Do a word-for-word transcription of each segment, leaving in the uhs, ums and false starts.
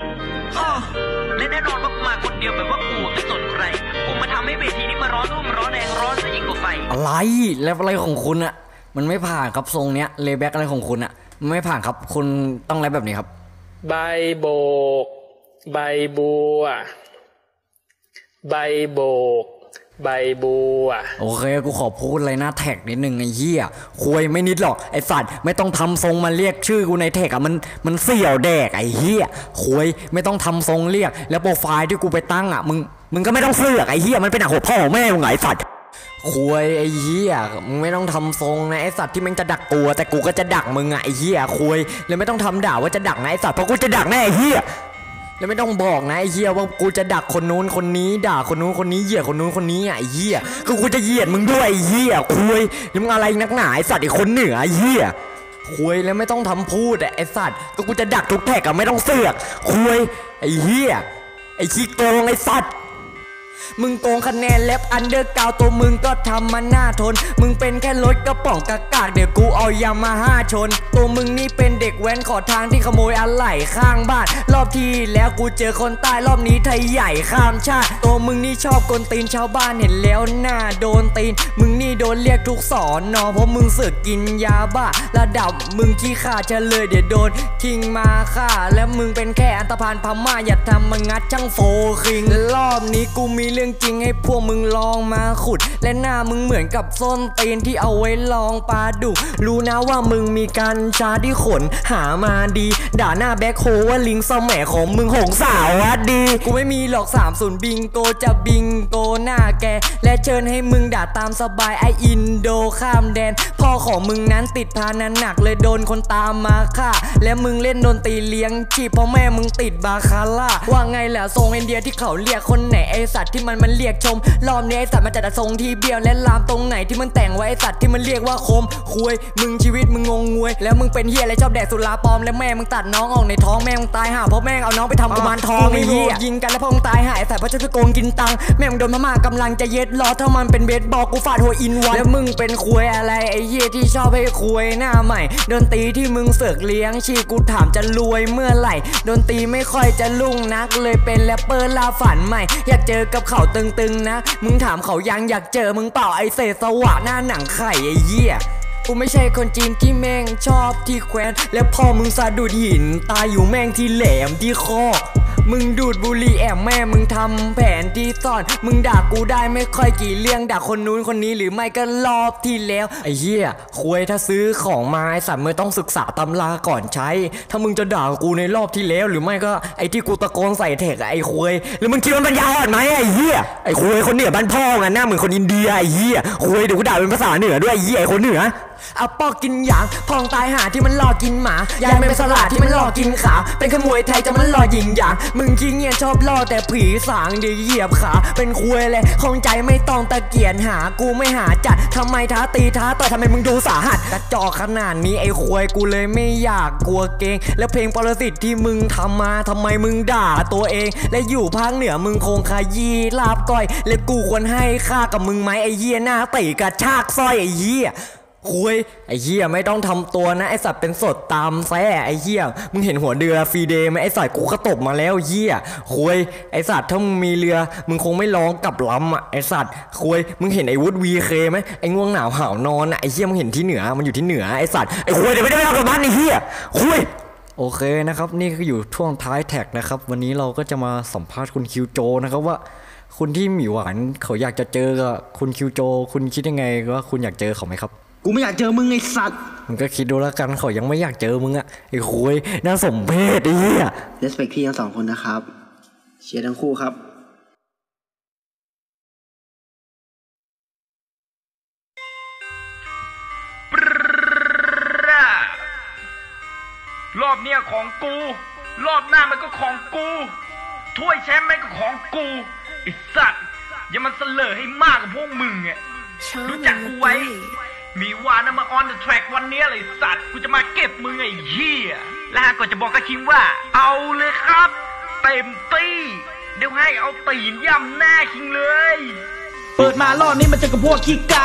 และแน่นอนว่ากูมาคนเดียวแบบว่ากูไม่สนใครกูมาทำให้เวทีนี้มาร้อนรุ่มร้อนแรงร้อนซะยิ่งกว่าไฟอะไรแล้วอะไรของคุณอะมันไม่ผ่านครับทรงเนี้ยเลแบ็กอะไรของคุณอะมันไม่ผ่านครับคุณต้องแรปแบบนี้ครับใบโบกใบบัวใบโบกใบบัวโอเคกูขอพูดอะไรหน้าแท็กนิดนึงไอ้เหี้ยคุยไม่นิดหรอกไอ้สัตว์ไม่ต้องทำทรงมาเรียกชื่อกูในแท็กอะมันมันเสี่ยวแดกไอ้เหี้ยคุยไม่ต้องทำทรงเรียกแล้วโปรไฟล์ที่กูไปตั้งอะมึงมึงก็ไม่ต้องเสือกไอ้เหี้ยมันเป็นหนักหัวพ่อแม่มึงไอ้สัตว์คุยไอ้เหี้ยมึงไม่ต้องทำทรงนะไอ้สัตว์ที่มึงจะดักกูแต่กูก็จะดักมึงอะไอ้เหี้ยคุยแล้วไม่ต้องทำด่าว่าจะดักนะไอ้สัตว์เพราะกูจะดักแน่ไอ้เหี้ยแล้วไม่ต้องบอกนะไอ้เหี้ยว่ากูจะดักคนนู้นคนนี้ด่าคนนู้นคนนี้เหยียดคนนู้นคนนี้อ่ะไอ้เหี้ยก็กูจะเหยียดมึงด้วยไอ้เหี้ยคุยแล้วมึงอะไรนักหนาไอ้สัตว์ไอ้คนเหนือไอ้เหี้ยคุยแล้วไม่ต้องทำพูดไอ้สัตว์ก็กูจะดักทุกแท็กอะไม่ต้องเสือกคุยไอ้เหี้ยไอ้ขี้โกงไอ้สัตว์มึงโกงคะแนนแลบอันเดอร์กาวตัวมึงก็ทำมาหน้าทนมึงเป็นแค่รถกระป๋องกากาเดี๋ยวกูเอายามาห้าชนตัวมึงนี่เป็นเด็กแว้นขอทางที่ขโมยอะไหล่ข้างบ้านรอบที่แล้วกูเจอคนใต้รอบนี้ไทยใหญ่ข้ามชาติตัวมึงนี่ชอบกวนตีนชาวบ้านเห็นแล้วหน้าโดนตีนมึงนี่โดนเรียกทุกสอนนอเพราะมึงเสือกกินยาบ้าระดับมึงขี้ข่าเฉลยเดี๋ยวโดนทิ้งมาฆ่าและมึงเป็นแค่อันตพานพม่าอย่าทำมึงงัดช่างโฟคิงรอบนี้กูมีเรื่องจริงให้พวกมึงลองมาขุดและหน้ามึงเหมือนกับส้นตีนที่เอาไว้ลองปลาดุกรู้นะว่ามึงมีการชาที่ขนหามาดีด่าหน้าแบ็คโฮว่าลิงสมัยของมึงหงสาววัดดีกูไม่มีหรอกสามศูนย์บิงโกจะบิงโกหน้าแกและเชิญให้มึงด่าตามสบายไออินโดข้ามแดนพ่อของมึงนั้นติดพานั้นหนักเลยโดนคนตามมาฆ่าและมึงเล่นดนตรีเลี้ยงชีพเพราะแม่มึงติดบาคาร่าว่าไงแหละทรงอินเดียที่เขาเรียกคนไหนไอสัตว์ที่มันมันเรียกชมรอบนี้ไอสัตว์มันจัดทรงที่เบี้ยวและลามตรงไหนที่มันแต่งไว้ไอสัตว์ที่มันเรียกว่าคมคุยมึงชีวิตมึงงงงวยแล้วมึงเป็นเหี้ยอะไรชอบแดกสุราปลอมและแม่มึงตัดน้องออกในท้องแม่มึงตายห่าเพราะแม่งเอาน้องไปทำกุมารทองไอ้เหี้ยยิงกันแล้วพ่อมึงตายหายไอสัตว์เพราะจะโกงกินตังแม่มึงโดนพม่ากำลังจะเย็ดล้อถ้ามันเป็นเบสบอลกูฟาดหัวอินวันแล้วมึงเป็นคุยอะไรไอ้เหี้ยที่ชอบให้คุยหน้าใหม่ดนตรีที่มึงเสือกเลี้ยงชีกูถามจะรวยเมื่อไหร่ดนตรีไม่ค่อยจะลุ่งนักเลยเป็นแรปเปอร์ล่าฝันใหม่อยากเจอกับเขาตึงๆนะมึงถามเขายังอยากเจอมึงเปล่าไอเศษสวะหน้าหนังไข่ไอ้เหี้ยกูไม่ใช่คนจีนที่แม่งชอบที่แควนและพ่อมึงสะดุดหินตายอยู่แม่งที่แหลมที่คอมึงดูดบุหรี่แอบแม่มึงทำแผนที่ซ่อนมึงด่ากูได้ไม่ค่อยกี่เรื่องด่าคนนู้นคนนี้หรือไม่ก็รอบที่แล้วไอ้เหี้ยคุยถ้าซื้อของมาไอ้สัตว์มึงต้องศึกษาตำราก่อนใช้ถ้ามึงจะด่ากูในรอบที่แล้วหรือไม่ก็ไอ้ที่กูตะโกนใส่แท็กไอ้คุยหรือมึงคิดว่ามันยาวอ่อนไหมไอ้เหี้ยไอ้คุยคนเหนือบ้านพ่อไงหน้าเหมือนคนอินเดียไอ้เหี้ยคุยเดี๋ยวกูด่าเป็นภาษาเหนือด้วยไอ้เหี้ยไอ้คนเหนือเอาปอกกินหยางพองตายหาที่มันหลอกกินหมายายเป็นสลัดที่มันหลอกกินขาเป็นขโมยไทยจะมันหลอกยิงหยางมึงขี้เงียบชอบล่อแต่ผีสางเดี๋ยวเหยียบขาเป็นคุยเลยคงใจไม่ต้องตะเกียนหากูไม่หาจัดทำไมท้าตีท้าต่อยทำไมมึงดูสาหัสกระจอกขนาดนี้ไอ้คุยกูเลยไม่อยากกลัวเกงแล้วเพลงปรสิตที่มึงทำมาทำไมมึงด่าตัวเองและอยู่ภาคเหนือมึงคงขยี้ลาบก้อยและกูควรให้ค่ากับมึงไหมไอ้เหี้ยหน้าตีกระชากสร้อยไอ้เหี้ยคุยไอ้เหี้ยไม่ต้องทำตัวนะไอ้สัตว์เป็นสดตามแซ่ไอ้เหี้ยมึงเห็นหัวเรือฟรีเดย์ไหมไอ้สัตว์กูก็ตบมาแล้วเหี้ยคุยไอ้สัตว์ถ้ามึงมีเรือมึงคงไม่ร้องกับลำอ่ะไอ้สัตว์คุยมึงเห็นไอ้วุฒิวีเคไหมไอ้ง่วงหนาวหาวนอนอ่ะไอ้เหี้ยมึงเห็นที่เหนือมันอยู่ที่เหนือไอ้สัตว์ไอ้คุยเดี๋ยวไม่ได้เอากลับบ้านไอ้เหี้ยคุยโอเคนะครับนี่คืออยู่ช่วงท้ายแท็กนะครับวันนี้เราก็จะมาสัมภาษณ์คุณคิวโจนะครับว่าคุณที่หมีหวานเขาอยากจะเจอกับคุณคิวโจคุณคิดยังไงว่าคุณอยากเจอเขาไหมครับกูไม่อยากเจอมึงไอ้สัตว์มึงก็คิดดูแล้วกันเขายังไม่อยากเจอมึงอะไอ้คุยน่าสมเพชไอ้เหี้ย respect พี่ทั้งสองคนนะครับเชียร์ทั้งคู่ครับรอบเนี้ยของกูรอบหน้ามันก็ของกูถ้วยแชมป์มันก็ของกูไอ้สัตว์อย่ามันเสลอให้มากกับพวกมึงอะรู้จักกูไว้มีวานะมา on the track วันนี้เลยสัตว์กูจะมาเก็บมึงไอ้เหี้ยแล้วก็จะบอกกับคิงว่าเอาเลยครับเต็มตี้เดี๋ยวให้เอาตีนย่ำหน้าคิงเลยเปิดมารอบนี้มันจะกับพวกขี้กาก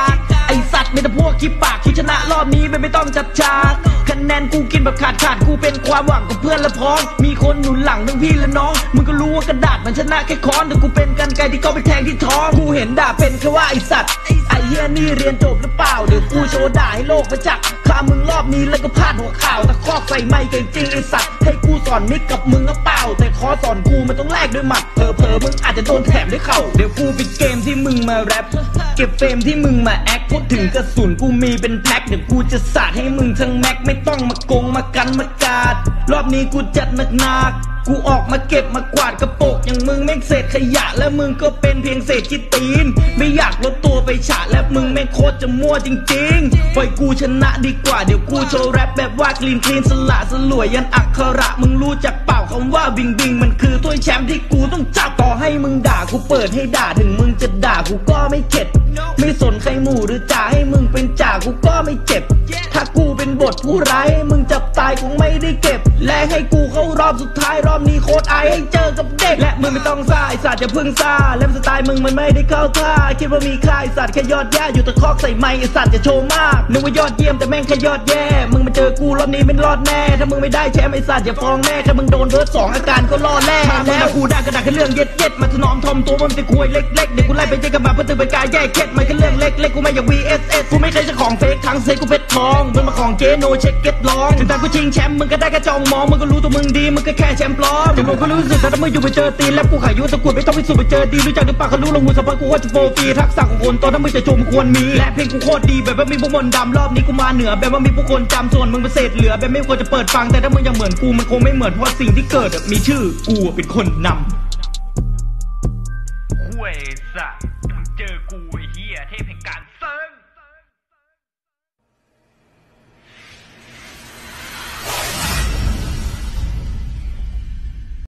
ไอสัตว์ไม่แต่พวกคิดปากคิดชนะรอบนี้ไม่ไม่ต้องจัดฉากคะแนนกูกินแบบขาดขาดกูเป็นความหวังกับเพื่อนและพ้องมีคนหนุนหลังทั้งพี่และน้องมึงก็รู้ว่ากระดาษมันชนะแค่ค้อนแต่กูเป็นกันไกรที่เขาไปแทงที่ท้องกูเห็นด่าเป็นแค่ว่าไอสัตว์ไอเหี้ยนี่เรียนจบหรือเปล่าเดี๋ยวกูโชว์ด่าให้โลกประจักษ์ฆ่ามึงรอบนี้แล้วก็พลาดหัวข่าวตะคอกใส่ไม่เก่งจริงไอสัตว์ให้กูสอนมิกกับมึงก็เปล่าแต่ขอสอนกูมันต้องแลกด้วยหมัดเผลอเผลอมึงอาจจะโดนแถมด้วยเข่าเดี๋ยวกูปิดเกมที่มึงมาแรปเก็บเฟรมที่มึงมาแอคพูดถึงกระสุนกูมีเป็นแพ็คเดี๋ยวกูจะสาดให้มึงทั้งแม็กไม่ต้องมาโกงมากันมากาดรอบนี้กูจัดหนักหนักกูออกมาเก็บมากวาดกระโปกอย่างมึงแม่งเศษขยะและมึงก็เป็นเพียงเศษขี้ตีนไม่อยากลดตัวไปฉะและมึงแม่งโคตรจะมั่วจริงๆปล่อยกูชนะดีกว่าเดี๋ยวกูโชว์แรปแบบว่าคลีนคลีนสละสลวยยันอักขระมึงรู้จักเปล่าคำว่าบิงบิงมันคือถ้วยแชมป์ที่กูต้องจับต่อให้มึงด่ากูเปิดให้ด่าถึงมึงจะด่ากูก็ไม่เข็ดไม่สนใครหมู่หรือจ่าให้มึงเป็นจ่ากูก็ไม่เจ็บถ้ากูเป็นบทผู้ร้ายมึงจับตายคงไม่ได้เก็บและให้กูเข้ารอบสุดท้ายรอบนี้โคตรอายให้เจอกับเด็กและมึงไม่ต้องซ่าไอสัตว์อย่าพึ่งซ่าและสไตล์มึงมันไม่ได้เข้าท่าคิดว่ามีค่าไอสัตว์แค่ยอดแย่อยู่ตะคอกใส่ไม้ไอสัตว์จะโชว์มากนึกว่ายอดเยี่ยมแต่แม่งแค่ยอดแย่มึงมาเจอกูรอบนี้ไม่รอดแน่ถ้ามึงไม่ได้แชมป์ไอสัตว์อย่าฟ้องแม่ถ้ามึงโดนเบิร์ดสองอาการก็รอดแน่แล้วกูด่ากระดาษแค่เรื่องเย็ดเย็ดมาถนอมทอมตัวมันจะคุยเล็กๆเดี๋ยวกูไล่ไปเจอกับมาเพื่อตื่นเป็นกายแย่เข็ดมันแค่เรื่องเล็กๆกูไม่อยาก วี เอส เอส กูไม่เคยจะของเฟกทั้งเซ็กกูเพชรทองมึงมาของเจโนเช็คเก็ตลองถึงตากูชิงแชมป์มึงก็ได้แค่จองมองมึงก็รู้ตัวมึงดีมึงก็แค่แชมป์ปลอมถึงมึงก็รู้สึกแต่ถ้ามึงอยู่ไปเจอตีนแล้วกูขายยุตะกุดไม่ต้องพิสูจน์ไปเจอดีรู้จักหรือเปล่าเขารู้ลงมือสัมผัสกูว่าจะโฟฟีทักษะของคนตอนถ้ามึงจะโจมควรมีและเพลงกูโคตรดีแบบว่ามีพวกมนต์ดำรอบนี้กูมาเหนือแบบว่ามีพวกคนจำส่วนมึงเป็นเศษเหลือแบบไม่ควรจะเปิดฟังแต่ถ้ามึงยังเหมือนกูมันคงไม่เหมือนเพราะสิ่งที่เกิดมีชื่อกูเป็นคนนำห่วยสัตว์มึงเจอกูไอ้เหี้ยเทพแห่งการ